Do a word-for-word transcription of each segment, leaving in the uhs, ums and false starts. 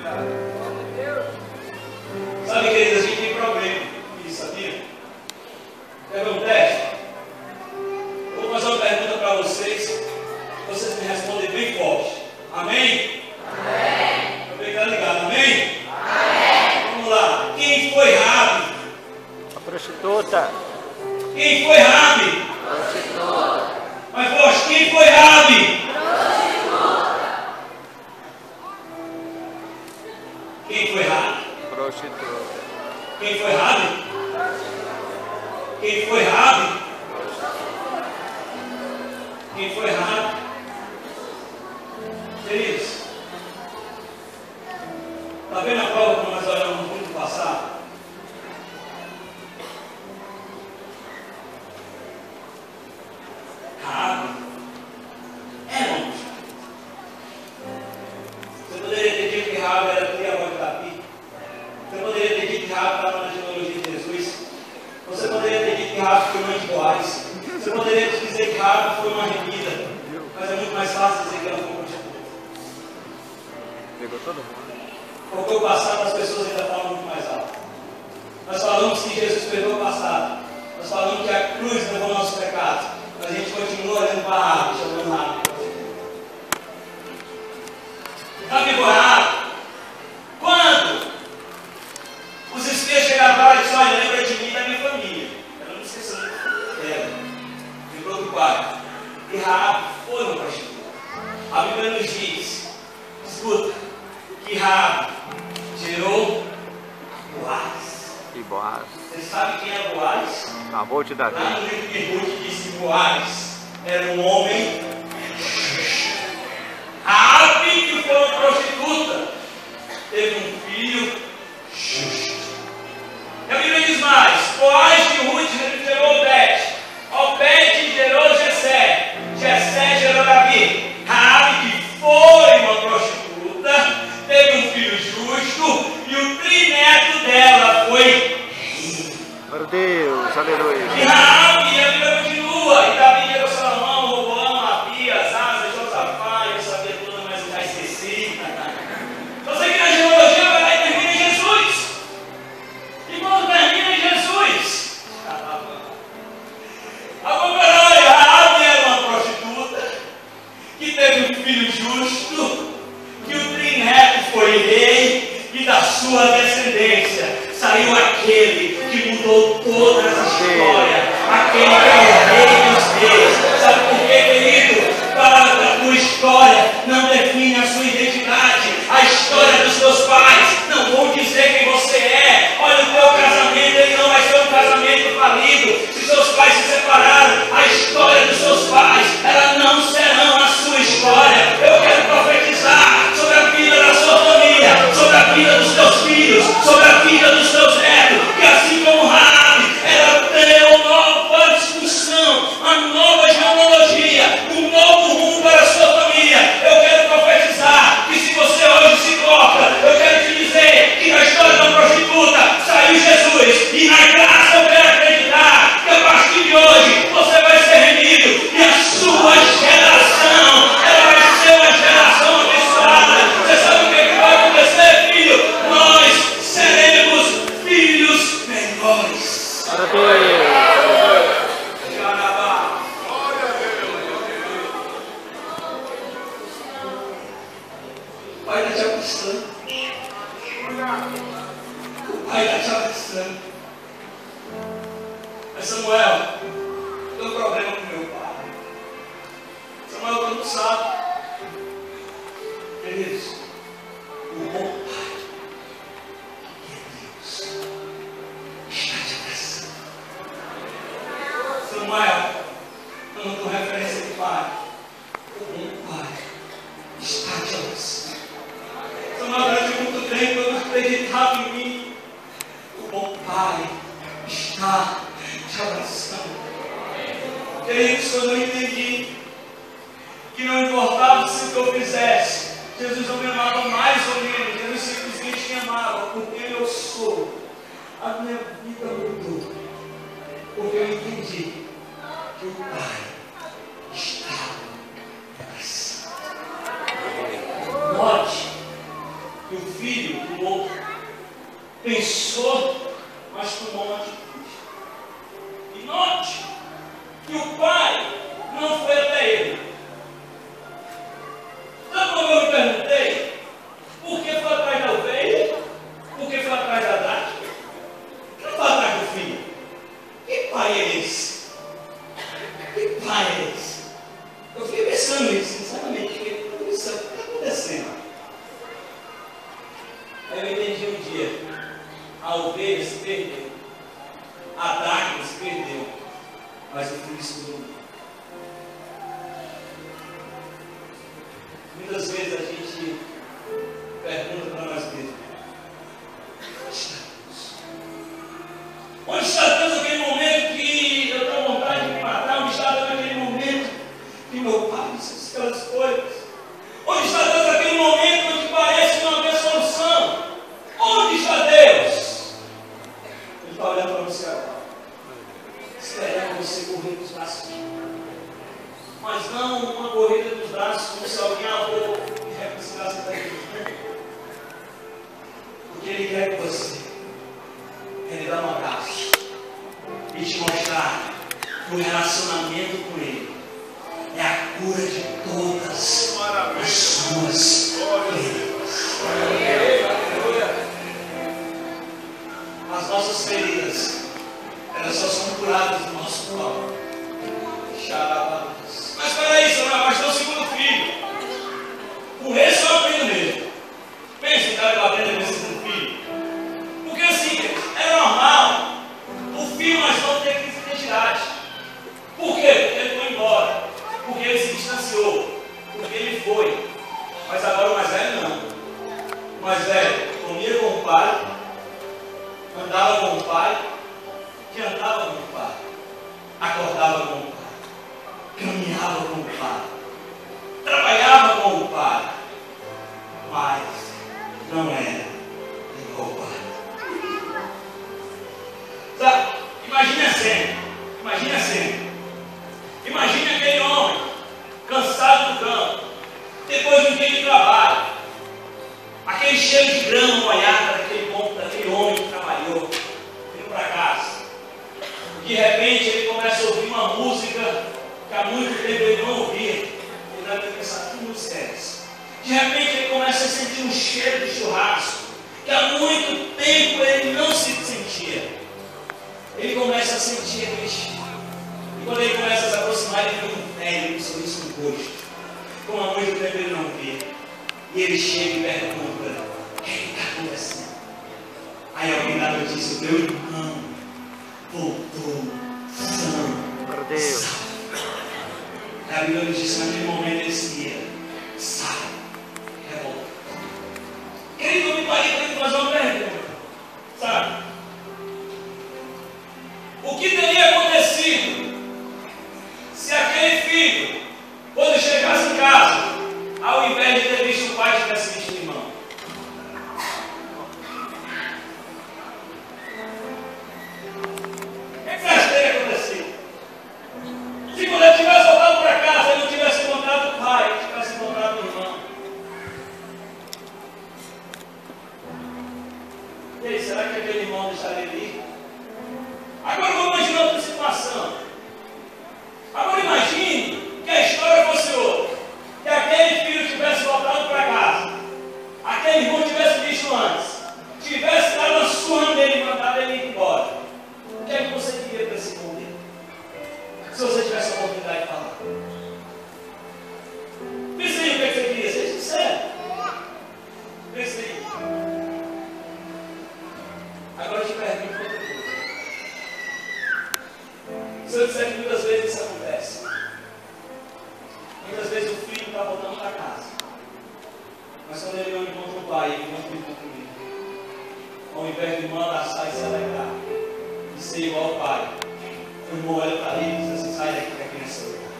Sabe, queridos, a gente tem problema com isso, sabia? Quer ver um teste? Eu vou fazer uma pergunta para vocês. Vocês me respondem bem forte. Amém? Amém. Estou bem ligado, amém? Amém. Vamos lá. Quem foi Raabe? A prostituta. Quem foi Raabe? Prostituta. Mais forte, quem foi Raabe? Prostituta. Quem foi Raabe? Prostituta. Quem foi Raabe? Quem foi Raabe? Quem foi Raabe? Queridos, está vendo a prova como nós olhamos no mundo passado? Raabe era um. Você poderia ter dito que Raabe era a avó de Davi. Você poderia ter dito que Raabe estava na genealogia de Jesus. Você poderia ter dito que Raabe foi mãe de Boaz. Você poderia dizer que Raabe foi uma remida. Mas é muito mais fácil dizer que ela foi uma prostituta. Pegou todo mundo. Porque o passado as pessoas ainda falam muito mais alto. Nós falamos que Jesus perdoou o passado. Nós falamos que a cruz levou nossos pecados. Mas a gente continua olhando para a árvore, chamando a árvore. Sabe por Raabe? Quando os espias chegaram para ela e disseram: olha, lembra de mim e da minha família. Ela não esqueceu dela. Me preocuparam. E Raabe foi uma prostituta. A Bíblia nos diz, escuta, que Raabe gerou Boaz. E Boaz. Você sabe quem é Boaz? Avô de Davi. Lá no livro de Ruth diz que Boaz era um homem. Raabe, que foi uma prostituta, teve um filho justo. E a Bíblia diz mais: Boaz de Ruth gerou Obed. Obed gerou Jessé. Jessé gerou Davi. Raabe, que foi uma prostituta, teve um filho justo, e o trineto dela foi rei. Meu Deus, aleluia. E Raabe, a Bíblia continua, e Davi gerou Salomão, Roboão, Abias, Asa, Josafá, eu sabia tudo, mas eu já esqueci. Só sei que na genealogia vai lá e termina em Jesus. E quando termina em Jesus, a Bíblia, Raabe era uma prostituta, que teve um filho justo, que o trineto foi rei, e da sua descendência saiu aquele que mudou toda essa história, aquele que é o rei dos reis. Sabe por quê, querido? Para a tua história não define a sua identidade, a história dos teus pais não vão dizer quem você é. Olha, o teu casamento, ele não vai ser um casamento falido. Se seus pais se separaram, a história dos seus pais, elas não serão a sua história. Eu quero profetizar sobre a vida da sua família, sobre a vida dos teus filhos, sobre a vida dos teus netos, que assim como Raabe, ela tem uma nova discussão, uma nova genealogia, um novo rumo para a sua família. Eu quero profetizar que se você hoje se coloca, eu quero te dizer que na história da prostituta saiu Jesus, e na graça eu quero acreditar que a partir de hoje você vai ser remido, e a sua geração, ela vai ser uma geração abençoada. Você sabe o que, é que vai acontecer, filho? Nós seremos filhos melhores. Aleluia. O Pai está te abençoando. O Pai está te abençoando. Mas Samuel, eu tenho um problema com meu pai. Samuel, tu não sabe. Queridos, o bom Pai, que é Deus, está te abraçando. Samuel, eu não dou referência de pai. O bom Pai está te abraçando. Samuel, durante muito tempo eu não acreditava em mim. O bom Pai está te abraçando. Queridos, quando eu entendi que não importava se o que eu fizesse, Jesus não me amava mais ou menos, Jesus simplesmente me amava por quem eu sou. A minha vida mudou, porque eu entendi que o Pai estava me abraçando. Note que o Filho filho tomou, pensou, mas tomou uma atitude. E note que o pai não foi até ele. Então, como eu me perguntei, por que foi atrás da ovelha? Por que foi atrás da dádiva? Por que não foi atrás do filho? Que pai é esse? Que pai é esse? Eu fiquei pensando nisso, sinceramente, fiquei pensando, o que está acontecendo? Aí eu entendi um dia, a ovelha se perdeu, a dádiva se perdeu, mas o filho sumiu. Muitas vezes a gente pergunta para nós mesmos: onde está Deus? Onde está Deus naquele momento que eu tenho vontade de me matar? Onde está Deus naquele momento que meu pai disse aquelas coisas? Onde está Deus naquele momento onde parece não haver solução? Onde está Deus? Ele está olhando para você agora, esperando você correr dos braços. Mas não uma corrida dos braços como se alguém avô e reconciliasse para Deus. Porque Ele quer que você, Ele dá um abraço e te mostrar que o relacionamento com Ele é a cura de todas as suas feridas. As nossas feridas, elas só são curadas no nosso corpo. Xarabá. Mas peraí, senhor, mas tem o segundo filho. O rei só é o filho mesmo. Pensa em cara batendo nesse segundo filho. Porque assim, é normal o filho mais novo ter crise de identidade. Por quê? Porque ele foi embora. Porque ele se distanciou. Porque ele foi. Mas agora o mais velho não. O mais velho comia com o pai, andava com o pai, jantava com o pai, acordava com o pai, caminhava com o pai, trabalhava com o pai, mas não era igual ao pai. Sabe? Imagine a cena, imagine a cena. Imagine aquele homem cansado do campo, depois de um dia de trabalho, aquele cheiro de grama molhada daquele, daquele homem que trabalhou, indo para casa. De repente ele começa a ouvir uma música que há muito tempo ele não ouvia. Ele deve pensar: que música é essa? De repente ele começa a sentir um cheiro de churrasco que há muito tempo ele não se sentia. Ele começa a sentir aquele cheiro. E quando ele começa a se aproximar, ele vê um velho com um sorriso no rosto, como há muito tempo ele não via. E ele chega e pergunta: o que está acontecendo? Aí alguém dá a notícia: o meu irmão voltou são. Deus. A Bíblia nos diz que naquele momento ele seguia: sai, revolta. Querido, eu me parei para ele fazer uma pergunta, sabe? O que teria acontecido se aquele filho, quando chegasse em casa, ao invés de ter visto o pai, tivesse visto o irmão? O que você acha que teria acontecido? Se quando ele tivesse voltado para casa, ele não tivesse encontrado o pai, ele tivesse encontrado o irmão. E aí, será que aquele irmão deixaria ele ir? Agora vamos imaginar outra situação. Agora imagine que a história fosse outra. Que aquele filho tivesse voltado para casa, aquele irmão tivesse visto antes, tivesse dado a surra nele e mandado ele ir embora. O que é que você queria para esse momento? Se você tivesse a oportunidade de falar. Pense aí o que, é que você queria, seja sincero. Pense aí. Agora eu te pergunto outra coisa. Se eu disser que muitas vezes isso acontece, muitas vezes o filho está voltando para casa, mas quando ele não encontra o pai, ele encontra o irmão comigo. Ao invés de irmão abraçar e se alegrar, e ser igual ao pai, o irmão olha para ele e diz assim: sai daqui que a criança é outra.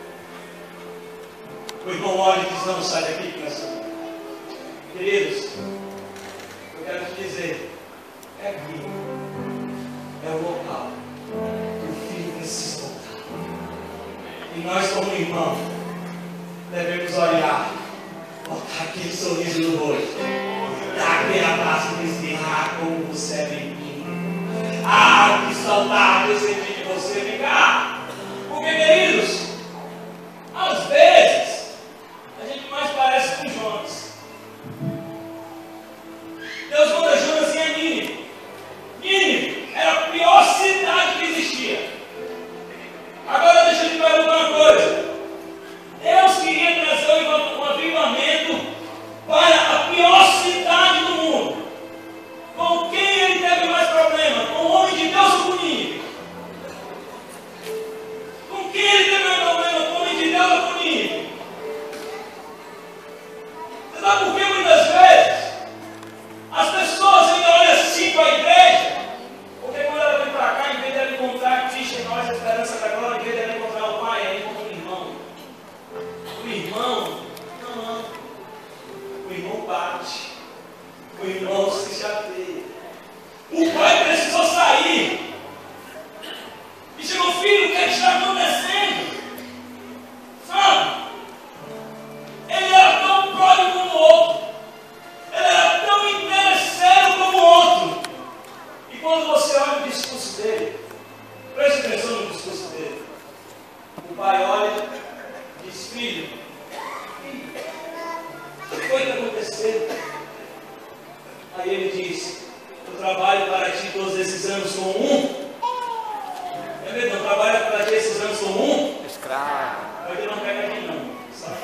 O irmão olha e diz: não, sai daqui que criança é outra. Queridos, eu quero te dizer, é aqui, é o local que o filho precisa voltar. E nós, como irmãos, devemos olhar, botar aquele sorriso no rosto, dar abraço e diz: ah, como você é bem-vindo. Ah, que saudade eu senti de você. Vem cá. Porque, queridos, às vezes, a gente mais parece com Jonas. Deus manda Jonas em Nínive. Nínive era a pior cidade que existia. Agora deixa eu te perguntar uma coisa. Deus queria trazer um avivamento para a pior cidade do mundo. Com quem ele teve mais problema? Com o homem de Deus ou com Nínive? Com quem ele teve mais problema? Com o homem de Deus ou com Nínive? Você sabe por que muitas vezes as pessoas ainda olham assim para a igreja? Porque quando ela vem para cá, em vez de ela encontrar Cristo em nós, a esperança da glória, em vez de ela encontrar o Pai, ela encontra o irmão. O irmão, não, não. O irmão bate. O irmão se chateia. O pai precisou sair. E chegou: filho, o que é que está acontecendo? Sabe? Ele era tão pródigo como o outro. Ele era tão interesseiro como o outro. E quando você olha o discurso dele, preste atenção no discurso dele. O pai olha e diz: filho, o que foi que aconteceu? Aí ele diz: eu trabalho para ti todos esses anos como um. É mesmo? Eu trabalho para ti esses anos como um? Escravo. Mas ele não pega aqui não.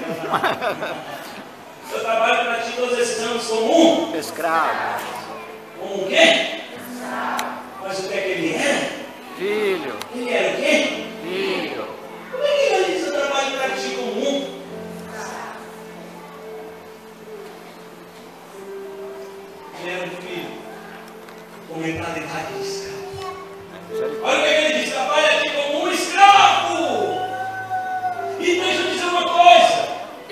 Eu trabalho para ti todos esses anos como um. Escravo. Como o quê? Mas o que é que ele era? Filho. Ele era o quê? Filho. Como é que ele diz: eu trabalho para ti como um? Ele era um filho com mentalidade de escravo. Olha o que ele diz: trabalha aqui como um escravo. E deixa eu dizer uma coisa: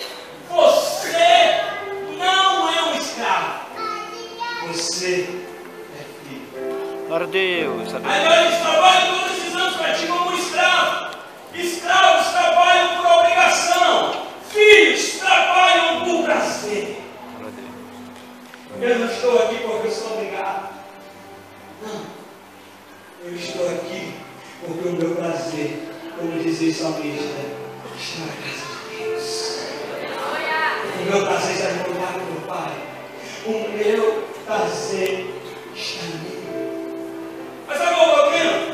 você não é um escravo, você é filho. Glória a Deus. Aí eles trabalham todos esses anos para ti como um escravo. Escravos trabalham por obrigação, filhos trabalham por prazer. Eu não estou aqui porque eu sou obrigado. Não. Eu estou aqui porque o meu prazer, como dizia o salmista, está na casa de Deus. O meu prazer está no lugar do meu Pai. O meu prazer está nele. Mas sabe qual é o problema?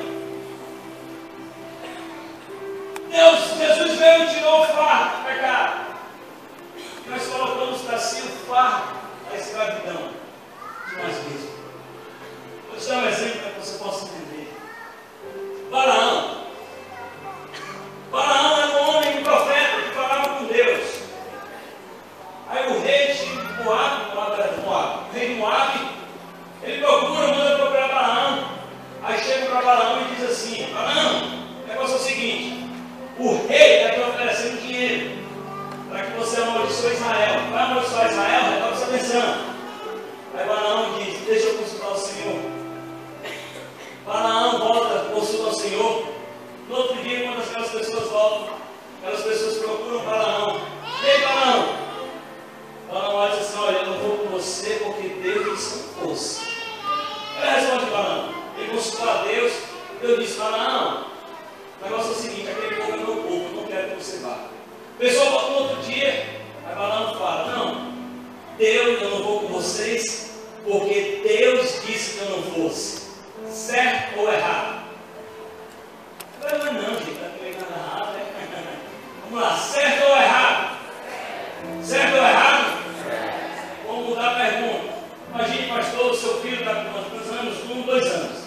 Deus, Jesus veio e tirou o fardo do pecado. E nós colocamos para si o fardo da escravidão de nós mesmos. Vou te dar um exemplo para que você possa entender. Balaão. Balaão era um homem, um profeta que falava com Deus. Aí o rei de Moabe, Moabe era de Moabe, o rei de Moabe, ele procura, manda procurar Balaão. Aí chega para Balaão e diz assim: Balaão, o negócio é o seguinte, o rei está te oferecendo dinheiro para que você amaldiçoe Israel. Vai amaldiçoar Israel? Está você pensando. Aí Balaão diz: deixa eu consultar o Senhor. Balaão volta, consulta o Senhor. No outro dia, quando aquelas pessoas voltam, aquelas pessoas procuram Balaão. E aí, Balaão? Balaão olha e diz assim: olha, eu não vou com você porque Deus disse que não fosse. Ele responde Balaão. Ele consultou a Deus. Deus disse: Balaão, o negócio é o seguinte, aquele povo é meu povo, eu não quero que você vá. A pessoa volta no outro dia, aí Balaão fala: não, Deus, eu não vou com vocês porque Deus disse que eu não fosse. Certo ou errado? Não, não, não, gente, está pegando errado, né? Vamos lá, certo ou errado? Certo ou errado? Vamos mudar a pergunta. Imagine, pastor, o seu filho está com quantos anos? Um, dois anos.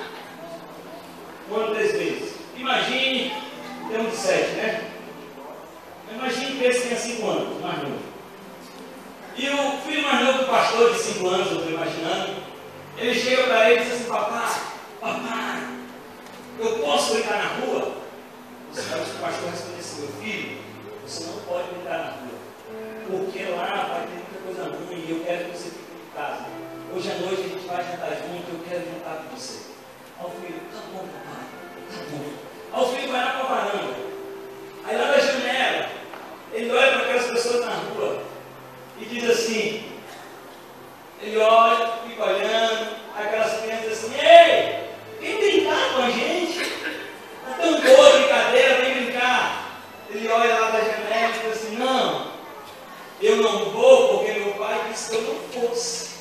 Um ano, três meses. Imagine, tem um de sete, né? Imagine que esse tenha cinco anos, mais novo. E o filho mais novo do pastor, de cinco anos, eu estou imaginando, ele chega para ele e diz assim: papai, papai, eu posso brincar na rua? O pastor responde assim: meu filho, você não pode brincar na rua, porque lá vai ter muita coisa ruim e eu quero que você fique em casa. Hoje à noite a gente vai jantar junto, eu quero jantar com você. Aí o filho: tá bom, papai, tá bom. Aí o filho vai lá para a varanda. Aí lá na janela, ele olha para aquelas pessoas na rua e diz assim, ele olha, fica olhando, aquelas crianças assim, ei, vem brincar com a gente. Está tão boa a brincadeira, vem brincar. Ele olha lá da janela e diz assim, não, eu não vou porque meu pai disse que eu não fosse.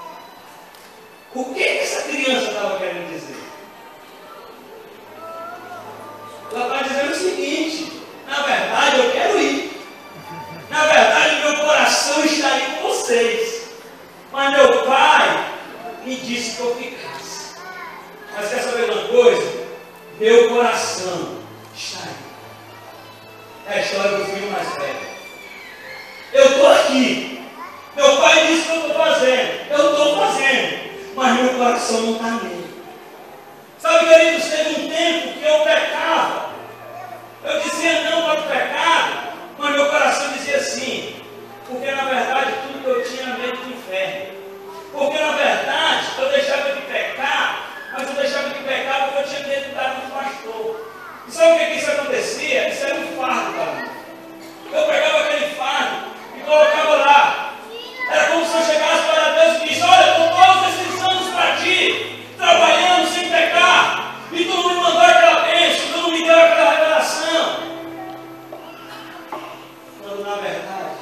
O que essa criança estava querendo dizer? Ela está dizendo o seguinte, na verdade eu quero ir. Na verdade meu coração está aí com vocês. Mas meu pai me disse que eu ficasse. Mas quer saber uma coisa? Meu coração está aí. É a história do filho mais velho. Eu estou aqui. Meu pai disse que eu estou fazendo. Eu estou fazendo. Mas meu coração não está nele. Sabe, queridos, teve um tempo que eu pecava. Eu dizia não para o pecado, mas meu coração dizia sim. Porque na verdade tudo que eu tinha era medo do inferno. Porque na verdade eu deixava de pecar, mas eu deixava de pecar porque eu tinha medo de estar com o pastor. E sabe o que, que isso acontecia? Isso era um fardo para mim. Eu pegava aquele fardo e colocava lá. Era como se eu chegasse para Deus e disse, olha, eu estou todos esses anos para ti, trabalhando sem pecar, e tu não me mandou aquela bênção, tu não me deu aquela revelação. Quando na verdade,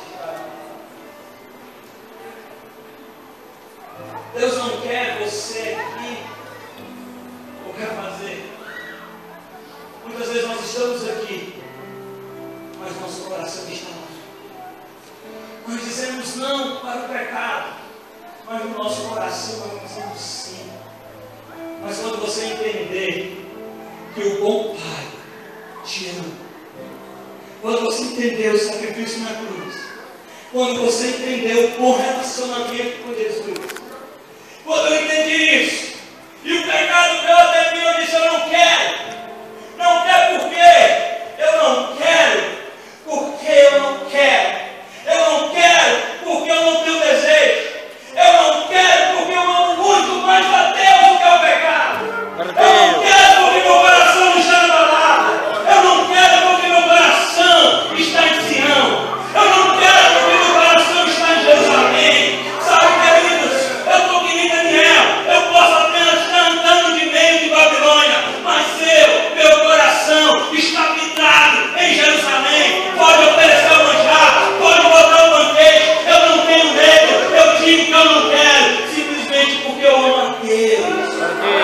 Deus não quer você aqui, ou quer fazer. Muitas vezes nós estamos aqui, mas nosso coração está lá. Nós dizemos não para o pecado, mas no nosso coração nós dizemos sim. Mas quando você entender que o bom Pai te ama, quando você entender o sacrifício na cruz, quando você entender o bom relacionamento com Jesus, quando eu entendi isso, e o pecado veio até mim, eu disse, eu não quero. Não quero por quê? Eu não quero porque eu não quero. Eu não quero porque eu não tenho desejo. Eu não quero porque eu amo muito mais a Deus do que ao pecado. Eu não quero porque meu coração não está abalado. Eu não quero porque meu coração está em Sião. Eu não quero porque meu coração está em Jerusalém. Sabe, queridos, eu estou que nem Daniel. Eu posso apenas estar andando de meio de Babilônia, mas eu, meu coração está habitado em Jerusalém. Pode oferecer o manjar, pode botar o banquete. Eu não tenho medo. Eu digo que eu não quero, simplesmente porque eu amo a Deus.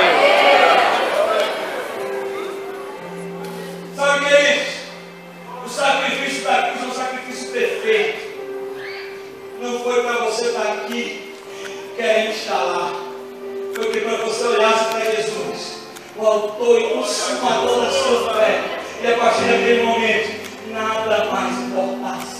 Sabe, queridos, o sacrifício da cruz é um sacrifício perfeito. Não foi para você estar aqui querendo estar lá. Foi para você olhasse para Jesus, o autor e consumador da sua fé, e a partir daquele momento nada mais importasse.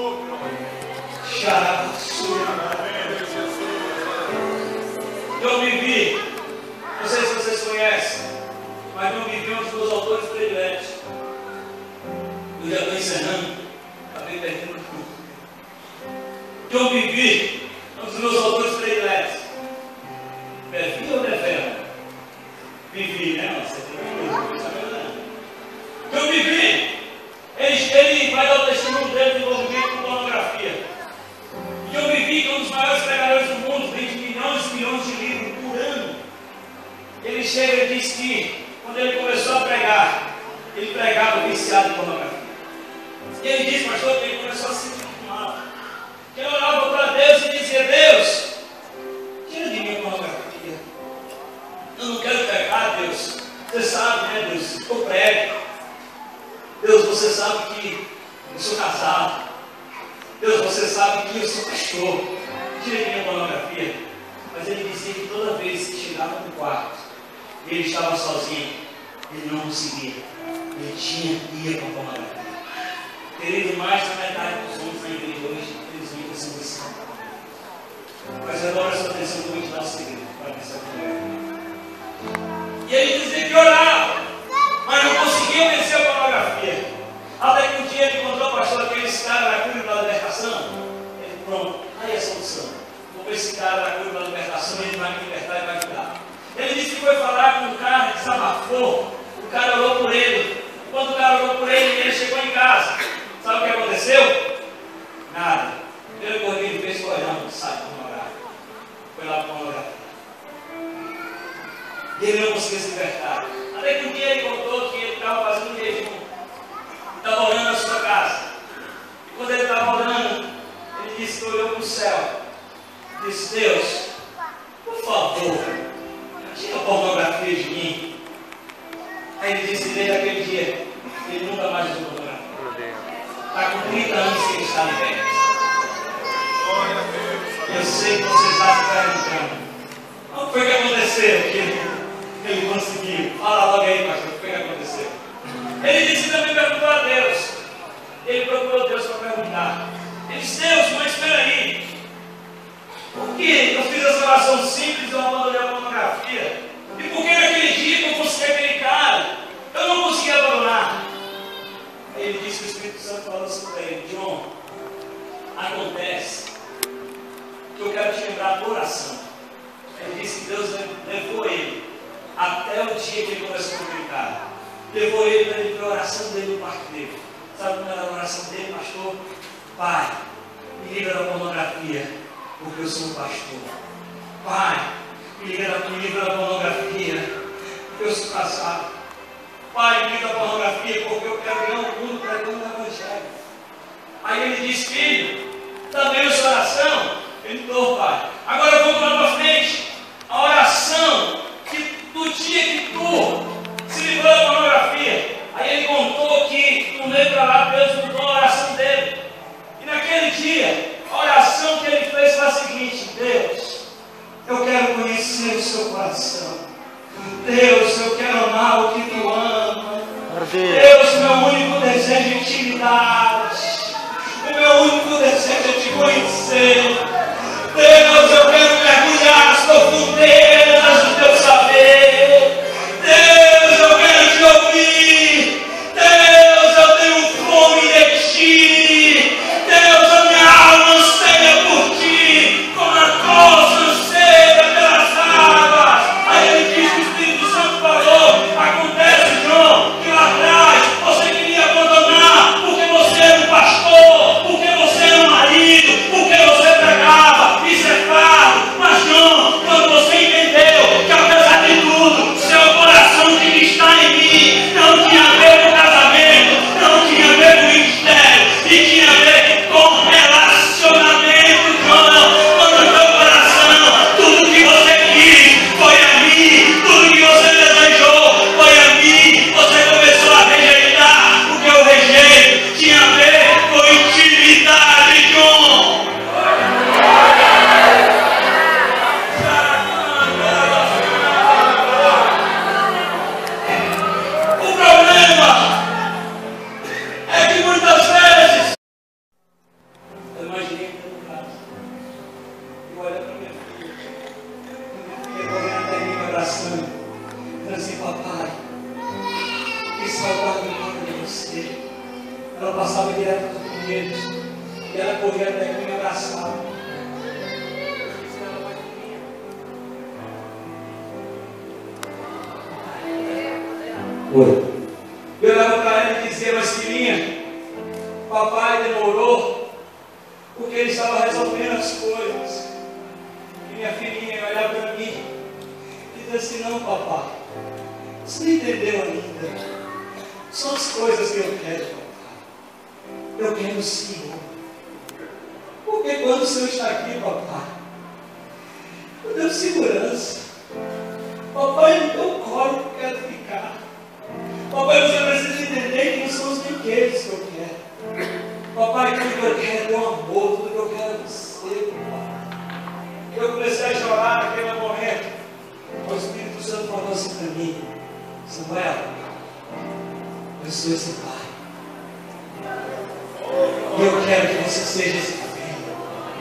Eu vivi, não sei se vocês conhecem, mas eu vivi um dos meus autores prediletos. Eu já estou encerrando, acabei perdendo tudo. Eu vivi um dos meus autores prediletos. Vivi ou devera? Vivi, né? Você tem eu vivi. Ele, ele vai dar o testemunho dele do envolvimento com pornografia. E eu vivi que um dos maiores pregadores do mundo vende milhões e milhões de livros por ano. Ele chega e diz que, quando ele começou a pregar, ele pregava viciado em pornografia. E ele diz, pastor, que ele começou a se sentir mal. Que ele orava para Deus e dizia, Deus, tira de mim a pornografia. Eu não quero pecar, Deus. Você sabe, né, Deus? Eu prego. Deus, você sabe que eu sou casado. Deus, você sabe que eu sou pastor. Tira de mim a pornografia. Mas ele dizia que toda vez que chegava no quarto, ele estava sozinho, ele não conseguia. Ele tinha que ir para a pornografia. Querido, mais da metade dos homens na igreja hoje, infelizmente, são assim. Mas agora sua atenção, eu vou te dar um segredo para essa pornografia. E ele dizia que orava, mas não conseguia vencer a pornografia. Até que um dia ele encontrou o pastor, aqueles caras da cura da libertação. Ele, pronto, aí é a solução. Vou ver esse cara da cura da libertação, ele vai me libertar e vai ajudar. Ele disse que foi falar com o cara, desabafou. O cara orou por ele. Quando o cara orou por ele, ele chegou em casa. Sabe o que aconteceu? Nada. Primeiro correio ele fez foi olhando, sai, vamos orar. Foi lá E ele não conseguia se libertar. Até que um dia ele contou que ele estava fazendo jejum. Estava orando na sua casa. E quando ele estava orando, ele disse que olhou para o céu. Disse: Deus, por favor, tira a pornografia de mim. Aí ele disse: desde aquele dia, ele nunca mais usou pornografia. Está com trinta anos que ele está liberto. Eu sei que você está se perguntando: o que foi que aconteceu? Que ele, ele conseguiu. Fala logo aí, pastor, o que foi que aconteceu? Ele disse que também perguntou a Deus. Ele procurou Deus para perguntar. Ele disse: Deus, mas espera aí. Por que eu fiz essa oração simples e eu abandonei a pornografia? E por que naquele dia que eu consegui aquele cara, eu não consegui abandonar? Aí ele disse que o Espírito Santo falou assim para ele: John, acontece que eu quero te lembrar da oração. Ele disse que Deus levou ele até o dia que ele começou a gritar. Levou ele para ele ver a oração dele no quarto dele. Sabe como era a oração dele, pastor? Pai, me livra da pornografia, porque eu sou um pastor. Pai, me livra, me livra da pornografia, porque eu sou casado. Pai, me livra da pornografia, porque eu quero ganhar o mundo pregando o Evangelho. Aí ele disse: filho, está vendo essa oração? Ele estou, pai. Agora vamos lá para frente. A oração que do dia que tu se livrou da pornografia. Aí ele contou que no meio para lá Deus mudou a oração dele. E naquele dia, a oração que ele fez foi a seguinte: Deus, eu quero conhecer o seu coração. Deus, eu quero amar o que tu ama. Deus, meu único desejo é intimidade. O meu único desejo é te conhecer. Deus, eu quero mergulhar nas profundezas do teu saber. Deus, eu quero te ouvir. Deus, eu tenho fome de ti. Deus, a minha alma anseia por ti, como a costa anseia pelas águas. Aí ele diz que o Espírito Santo falou: acontece, João, que lá atrás você queria abandonar, porque você era um pastor, porque você era um marido, porque você pregava. Isso é claro, mas João, quando você entendeu que apesar de tudo, seu coração que está em mim não tinha a ver com casamento, não tinha a ver com ministério, e tinha a ver com relacionamento, João. Quando o teu coração, tudo que você quis foi a mim, tudo que você desejou foi a mim, você começou a rejeitar o que eu rejeito. Tinha a ver com intimidade, João. O problema é que muitas vezes eu imaginei que no caso, eu olho para minha filha, minha filha correndo até mim, me abraçando, dizendo assim: papai, que saudade eu tenho de você. Ela passava direto dos primeiros e ela corria até mim e me abraçava. Oi. Eu olhava para ela e dizia: mas filhinha, papai demorou porque ele estava resolvendo as coisas. E minha filhinha olhava para mim e dizia assim: não, papai, você não entendeu ainda. São as coisas que eu quero, papai. Eu quero o Senhor. Porque quando o Senhor está aqui, papai, eu tenho segurança. Papai, no teu colo eu quero ficar. Papai, você precisa entender que não são os brinquedos que eu quero. Papai, tudo que eu quero é teu amor, tudo que eu quero é você, papai. Eu comecei a chorar naquele momento. O Espírito Santo falou assim para mim: Samuel, eu sou esse pai. E eu quero que você seja esse filho.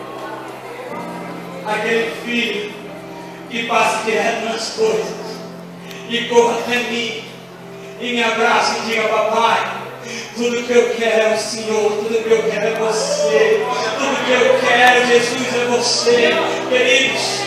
Aquele filho que passe direto nas coisas e corra até mim e me abraça e diga: papai, tudo que eu quero é o Senhor, tudo que eu quero é você, tudo que eu quero, Jesus, é você. Queridos,